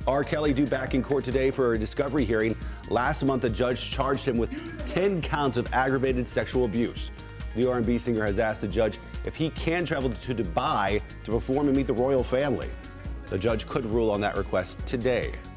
R. Kelly due back in court today for a discovery hearing. Last month, a judge charged him with 10 counts of aggravated sexual abuse. The R&B singer has asked the judge if he can travel to Dubai to perform and meet the royal family. The judge could rule on that request today.